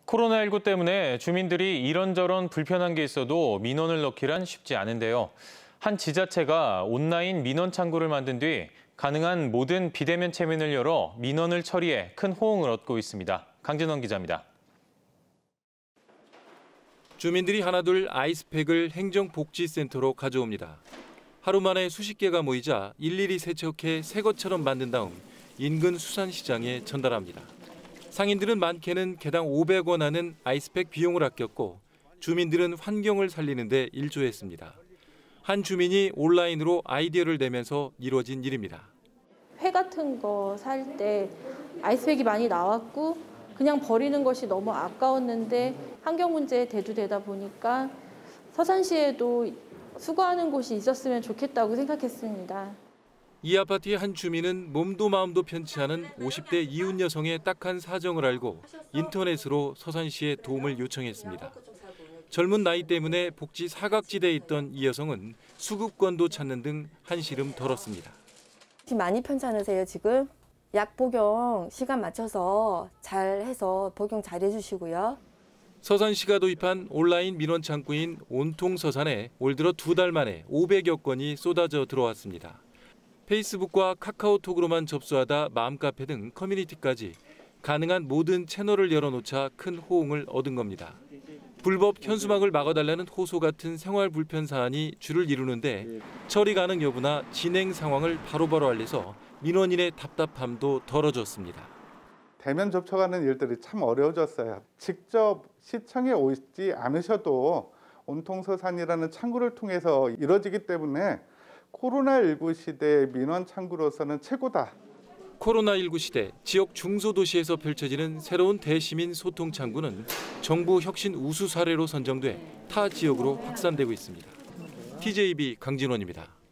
코로나19 때문에 주민들이 이런저런 불편한 게 있어도 민원을 넣기란 쉽지 않은데요. 한 지자체가 온라인 민원 창구를 만든 뒤 가능한 모든 비대면 체면을 열어 민원을 처리해 큰 호응을 얻고 있습니다. 강진원 기자입니다. 주민들이 하나둘 아이스팩을 행정복지센터로 가져옵니다. 하루 만에 수십 개가 모이자 일일이 세척해 새 것처럼 만든 다음 인근 수산시장에 전달합니다. 상인들은 많게는 개당 500원 하는 아이스팩 비용을 아꼈고 주민들은 환경을 살리는 데 일조했습니다. 한 주민이 온라인으로 아이디어를 내면서 이루어진 일입니다. 회 같은 거 살 때 아이스팩이 많이 나왔고 그냥 버리는 것이 너무 아까웠는데 환경 문제에 대두되다 보니까 서산시에도 수거하는 곳이 있었으면 좋겠다고 생각했습니다. 이 아파트의 한 주민은 몸도 마음도 편치 않은 50대 이웃 여성의 딱한 사정을 알고 인터넷으로 서산시에 도움을 요청했습니다. 젊은 나이 때문에 복지 사각지대에 있던 이 여성은 수급권도 찾는 등 한시름 덜었습니다. 많이 편찮으세요 지금? 약 복용 시간 맞춰서 잘 해서 복용 잘 해주시고요. 서산시가 도입한 온라인 민원 창구인 온통서산에 올 들어 2달 만에 500여 건이 쏟아져 들어왔습니다. 페이스북과 카카오톡으로만 접수하다 맘카페 등 커뮤니티까지 가능한 모든 채널을 열어놓자 큰 호응을 얻은 겁니다. 불법 현수막을 막아달라는 호소 같은 생활 불편 사안이 줄을 이루는데 처리 가능 여부나 진행 상황을 바로바로 알려서 민원인의 답답함도 덜어졌습니다. 대면 접촉하는 일들이 참 어려워졌어요. 직접 시청에 오지 않으셔도 온통서산이라는 창구를 통해서 이루어지기 때문에 코로나19 시대의 민원 창구로서는 최고다. 코로나19 시대 지역 중소도시에서 펼쳐지는 새로운 대시민 소통 창구는 정부 혁신 우수 사례로 선정돼 타 지역으로 확산되고 있습니다. TJB 강진원입니다.